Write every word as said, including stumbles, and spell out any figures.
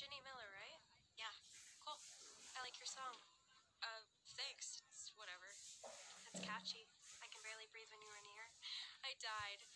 Ginny Miller, right? Yeah. Cool. I like your song. Uh, thanks. It's whatever. It's catchy. I can barely breathe when you were near. I died.